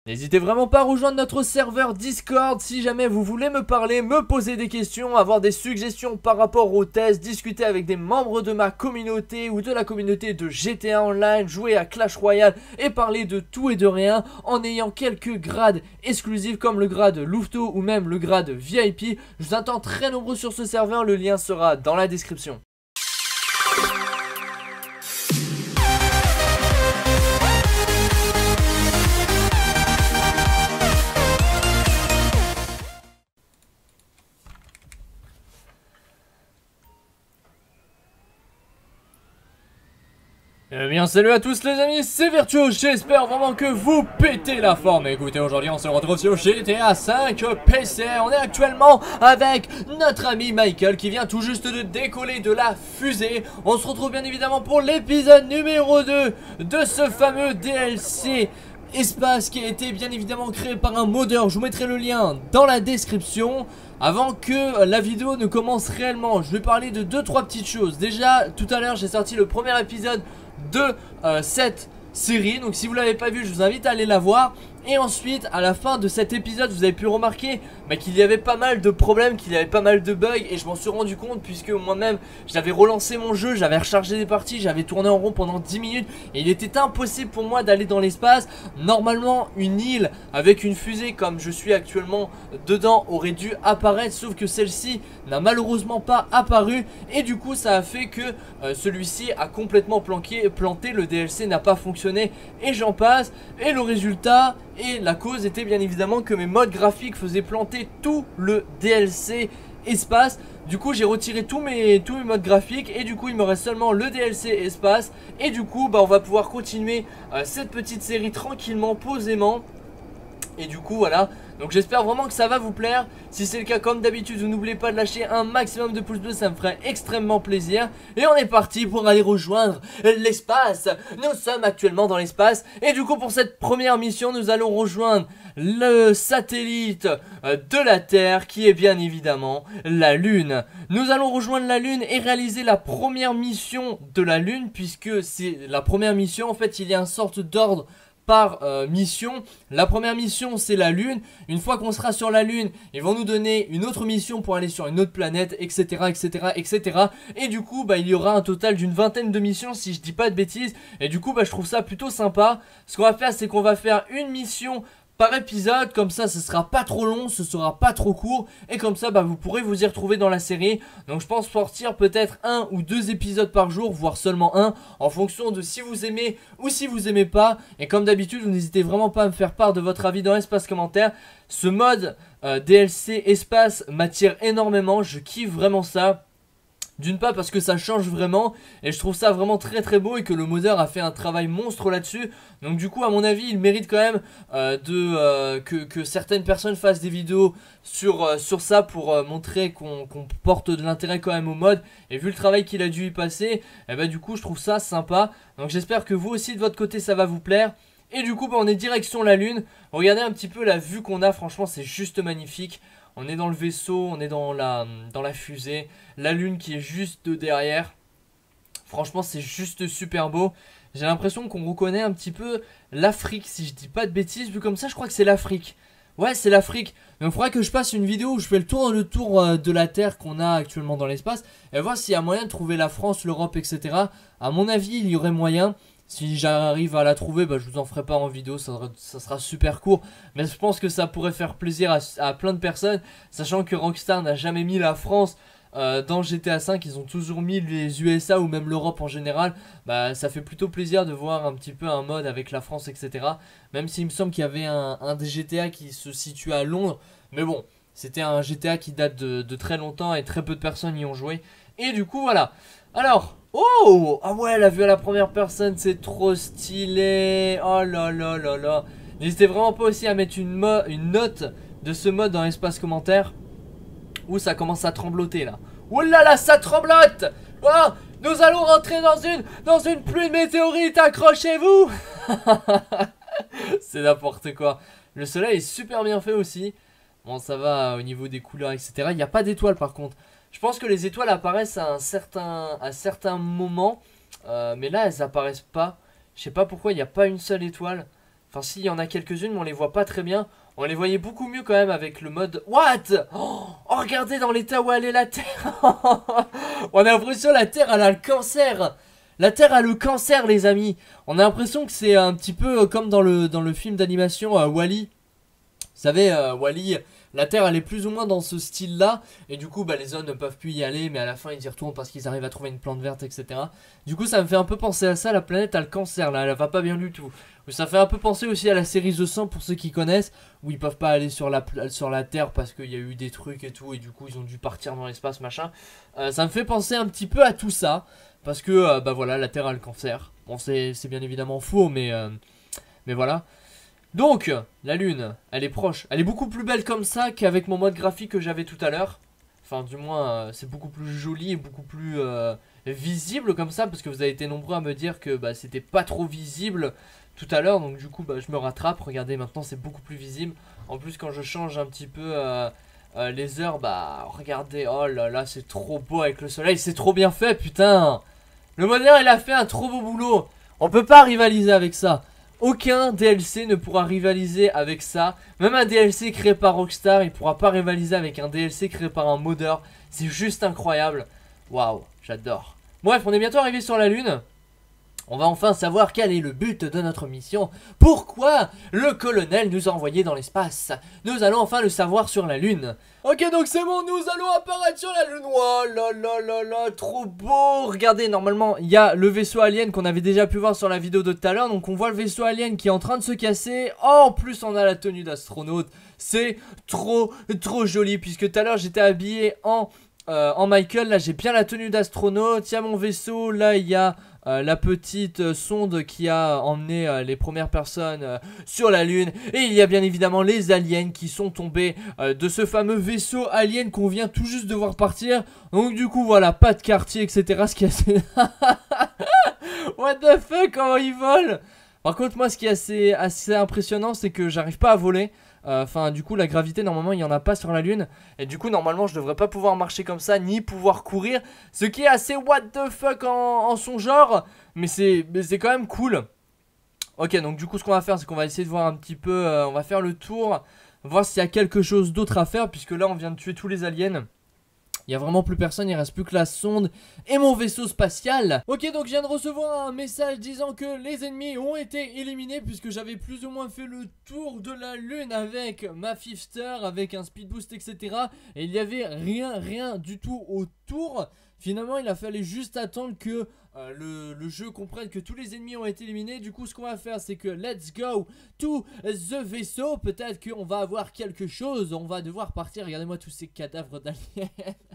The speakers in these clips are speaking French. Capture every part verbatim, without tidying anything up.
N'hésitez vraiment pas à rejoindre notre serveur Discord si jamais vous voulez me parler, me poser des questions, avoir des suggestions par rapport au test, discuter avec des membres de ma communauté ou de la communauté de G T A Online, jouer à Clash Royale et parler de tout et de rien en ayant quelques grades exclusifs comme le grade Louveteau ou même le grade V I P. Je vous attends très nombreux sur ce serveur, le lien sera dans la description. Eh bien salut à tous les amis, c'est Virtuos, j'espère vraiment que vous pétez la forme. Écoutez, aujourd'hui on se retrouve sur G T A cinq P C, on est actuellement avec notre ami Michael qui vient tout juste de décoller de la fusée. On se retrouve bien évidemment pour l'épisode numéro deux de ce fameux D L C Espace qui a été bien évidemment créé par un modeur. Je vous mettrai le lien dans la description. Avant que la vidéo ne commence réellement, je vais parler de deux trois petites choses. Déjà, tout à l'heure j'ai sorti le premier épisode de euh, cette série, donc si vous l'avez pas vu, je vous invite à aller la voir. Et ensuite, à la fin de cet épisode, vous avez pu remarquer bah, qu'il y avait pas mal de problèmes, qu'il y avait pas mal de bugs. Et je m'en suis rendu compte puisque moi-même, j'avais relancé mon jeu, j'avais rechargé des parties, j'avais tourné en rond pendant dix minutes. Et il était impossible pour moi d'aller dans l'espace. Normalement, une île avec une fusée comme je suis actuellement dedans aurait dû apparaître. Sauf que celle-ci n'a malheureusement pas apparu. Et du coup, ça a fait que euh, celui-ci a complètement planqué, planté. Le D L C n'a pas fonctionné et j'en passe. Et le résultat... Et la cause était bien évidemment que mes modes graphiques faisaient planter tout le D L C espace. Du coup j'ai retiré tous mes, tous mes modes graphiques et du coup il me reste seulement le D L C espace. Et du coup bah, on va pouvoir continuer euh, cette petite série tranquillement, posément. Et du coup voilà, donc j'espère vraiment que ça va vous plaire. Si c'est le cas, comme d'habitude, vous n'oubliez pas de lâcher un maximum de pouces bleus, ça me ferait extrêmement plaisir. Et on est parti pour aller rejoindre l'espace. Nous sommes actuellement dans l'espace. Et du coup pour cette première mission, nous allons rejoindre le satellite de la Terre, qui est bien évidemment la Lune. Nous allons rejoindre la Lune et réaliser la première mission de la Lune, puisque c'est la première mission. En fait il y a une sorte d'ordre par euh, mission. La première mission c'est la Lune. Une fois qu'on sera sur la Lune, ils vont nous donner une autre mission pour aller sur une autre planète, etc, etc, etc. Et du coup bah, il y aura un total d'une vingtaine de missions si je dis pas de bêtises. Et du coup bah, je trouve ça plutôt sympa. Ce qu'on va faire, c'est qu'on va faire une mission par épisode, comme ça ce sera pas trop long, ce sera pas trop court. Et comme ça bah, vous pourrez vous y retrouver dans la série. Donc je pense sortir peut-être un ou deux épisodes par jour, voire seulement un, en fonction de si vous aimez ou si vous aimez pas. Et comme d'habitude, vous n'hésitez vraiment pas à me faire part de votre avis dans l'espace commentaire. Ce mode euh, D L C espace m'attire énormément, je kiffe vraiment ça. D'une part parce que ça change vraiment et je trouve ça vraiment très très beau et que le modeur a fait un travail monstre là-dessus. Donc du coup à mon avis il mérite quand même euh, de, euh, que, que certaines personnes fassent des vidéos sur, euh, sur ça pour euh, montrer qu'on qu'on porte de l'intérêt quand même au mode. Et vu le travail qu'il a dû y passer, et bah du coup je trouve ça sympa. Donc j'espère que vous aussi de votre côté ça va vous plaire. Et du coup bah, on est direction la Lune. Regardez un petit peu la vue qu'on a, franchement c'est juste magnifique. On est dans le vaisseau, on est dans la, dans la fusée. La Lune qui est juste derrière. Franchement c'est juste super beau. J'ai l'impression qu'on reconnaît un petit peu l'Afrique, si je dis pas de bêtises. Vu comme ça je crois que c'est l'Afrique. Ouais c'est l'Afrique. Donc il faudrait que je fasse une vidéo où je fais le tour, le tour euh, de la Terre qu'on a actuellement dans l'espace. Et voir s'il y a moyen de trouver la France, l'Europe, et cetera. À mon avis il y aurait moyen. Si j'arrive à la trouver, bah, je vous en ferai pas en vidéo, ça sera, ça sera super court. Mais je pense que ça pourrait faire plaisir à, à plein de personnes. Sachant que Rockstar n'a jamais mis la France euh, dans G T A cinq. Ils ont toujours mis les U S A ou même l'Europe en général. Bah, ça fait plutôt plaisir de voir un petit peu un mode avec la France, et cetera. Même s'il me semble qu'il y avait un, un des G T A qui se situe à Londres. Mais bon, c'était un G T A qui date de, de très longtemps et très peu de personnes y ont joué. Et du coup, voilà. Alors... Oh! Ah ouais, la vue à la première personne, c'est trop stylé. Oh là là là là. N'hésitez vraiment pas aussi à mettre une, une note de ce mode dans l'espace commentaire. Ouh, ça commence à trembloter là. Oh là là, ça tremblote. Oh, nous allons rentrer dans une, dans une pluie de météorites, accrochez-vous. C'est n'importe quoi. Le soleil est super bien fait aussi. Bon, ça va au niveau des couleurs, et cetera. Il n'y a pas d'étoiles par contre. Je pense que les étoiles apparaissent à un certain, à certains moments, euh, mais là elles apparaissent pas. Je sais pas pourquoi il n'y a pas une seule étoile. Enfin si, il y en a quelques-unes mais on les voit pas très bien. On les voyait beaucoup mieux quand même avec le mode... What? Oh, oh regardez dans l'état où elle est la Terre. On a l'impression que la Terre elle a le cancer. La Terre a le cancer les amis. On a l'impression que c'est un petit peu comme dans le, dans le film d'animation euh, Wall-E. Vous savez, euh, Wall-E, la Terre elle est plus ou moins dans ce style là. Et du coup bah, les zones ne peuvent plus y aller. Mais à la fin ils y retournent parce qu'ils arrivent à trouver une plante verte, et cetera. Du coup ça me fait un peu penser à ça. La planète a le cancer là, elle va pas bien du tout. Ça fait un peu penser aussi à la série The cent pour ceux qui connaissent. Où ils peuvent pas aller sur la, sur la Terre parce qu'il y a eu des trucs et tout. Et du coup ils ont dû partir dans l'espace machin. euh, Ça me fait penser un petit peu à tout ça. Parce que euh, bah voilà, la Terre a le cancer. Bon c'est bien évidemment faux mais, euh, mais voilà. Donc, la lune, elle est proche. Elle est beaucoup plus belle comme ça qu'avec mon mode graphique que j'avais tout à l'heure. Enfin, du moins, euh, c'est beaucoup plus joli et beaucoup plus euh, visible comme ça. Parce que vous avez été nombreux à me dire que bah, c'était pas trop visible tout à l'heure. Donc du coup, bah, je me rattrape. Regardez, maintenant, c'est beaucoup plus visible. En plus, quand je change un petit peu euh, euh, les heures, bah, regardez. Oh là là, c'est trop beau avec le soleil. C'est trop bien fait, putain. Le modèle, il a fait un trop beau boulot. On peut pas rivaliser avec ça. Aucun D L C ne pourra rivaliser avec ça. Même un D L C créé par Rockstar, il pourra pas rivaliser avec un D L C créé par un modeur. C'est juste incroyable. Waouh, j'adore. Bref, on est bientôt arrivé sur la lune. On va enfin savoir quel est le but de notre mission. Pourquoi le colonel nous a envoyés dans l'espace? Nous allons enfin le savoir sur la lune. Ok, donc c'est bon, nous allons apparaître sur la lune. Oh là là là là, trop beau. Regardez, normalement, il y a le vaisseau alien qu'on avait déjà pu voir sur la vidéo de tout à l'heure. Donc on voit le vaisseau alien qui est en train de se casser. Oh, en plus on a la tenue d'astronaute. C'est trop, trop joli. Puisque tout à l'heure j'étais habillé en... Euh, en Michael, là j'ai bien la tenue d'astronaute. Il y a mon vaisseau, là il y a euh, la petite euh, sonde qui a emmené euh, les premières personnes euh, sur la lune. Et il y a bien évidemment les aliens qui sont tombés euh, de ce fameux vaisseau alien qu'on vient tout juste de voir partir. Donc du coup voilà, pas de quartier, et cetera. Ce qui est assez... What the fuck, comment ils volent? Par contre moi ce qui est assez, assez impressionnant, c'est que j'arrive pas à voler. Enfin euh, du coup la gravité normalement il n'y en a pas sur la lune. Et du coup normalement je devrais pas pouvoir marcher comme ça ni pouvoir courir. Ce qui est assez what the fuck en, en son genre. Mais c'est quand même cool. Ok, donc du coup ce qu'on va faire c'est qu'on va essayer de voir un petit peu euh, on va faire le tour, voir s'il y a quelque chose d'autre à faire. Puisque là on vient de tuer tous les aliens. Il n'y a vraiment plus personne, il reste plus que la sonde et mon vaisseau spatial. Ok, donc je viens de recevoir un message disant que les ennemis ont été éliminés. Puisque j'avais plus ou moins fait le tour de la lune avec ma Fifster, avec un speed boost, et cetera. Et il n'y avait rien, rien du tout autour. Finalement, il a fallu juste attendre que euh, le, le jeu comprenne que tous les ennemis ont été éliminés. Du coup, ce qu'on va faire, c'est que let's go to the vaisseau. Peut-être qu'on va avoir quelque chose. On va devoir partir. Regardez-moi tous ces cadavres d'aliens.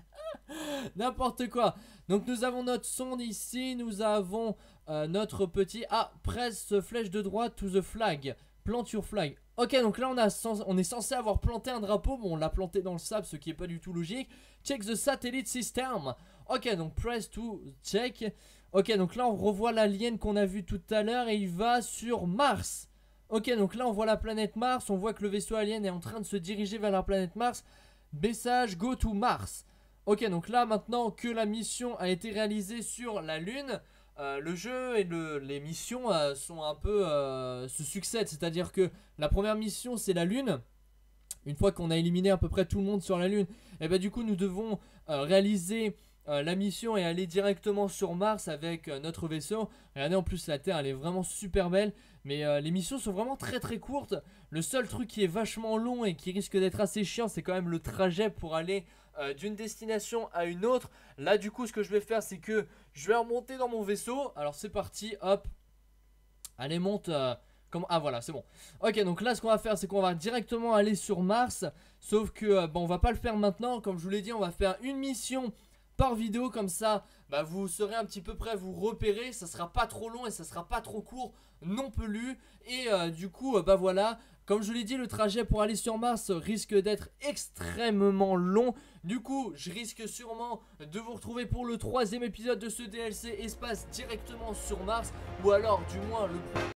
N'importe quoi. Donc nous avons notre sonde ici. Nous avons euh, notre petit... Ah, press flèche de droite to the flag. Plant your flag. Ok, donc là on, a sens... on est censé avoir planté un drapeau. Bon, on l'a planté dans le sable, ce qui est pas du tout logique. Check the satellite system. Ok, donc press to check. Ok, donc là on revoit l'alien qu'on a vu tout à l'heure. Et il va sur Mars. Ok, donc là on voit la planète Mars. On voit que le vaisseau alien est en train de se diriger vers la planète Mars. Message go to Mars. Ok, donc là maintenant que la mission a été réalisée sur la lune, euh, le jeu et le, les missions euh, sont un peu euh, se succèdent. C'est-à-dire que la première mission c'est la lune. Une fois qu'on a éliminé à peu près tout le monde sur la lune, et bah du coup nous devons euh, réaliser euh, la mission et aller directement sur Mars avec euh, notre vaisseau. Regardez, en plus la Terre elle est vraiment super belle. Mais euh, les missions sont vraiment très très courtes. Le seul truc qui est vachement long et qui risque d'être assez chiant, c'est quand même le trajet pour aller euh, d'une destination à une autre. Là du coup ce que je vais faire, c'est que je vais remonter dans mon vaisseau. Alors c'est parti, hop. Allez, monte. euh, comment... Ah voilà, c'est bon. Ok, donc là ce qu'on va faire, c'est qu'on va directement aller sur Mars. Sauf que euh, bon, on va pas le faire maintenant. Comme je vous l'ai dit, on va faire une mission par vidéo, comme ça bah, vous serez un petit peu près à vous repérer. Ça sera pas trop long et ça sera pas trop court non plus. Et euh, du coup euh, bah voilà, comme je vous l'ai dit, le trajet pour aller sur Mars risque d'être extrêmement long. Du coup je risque sûrement de vous retrouver pour le troisième épisode de ce D L C espace directement sur Mars. Ou alors du moins le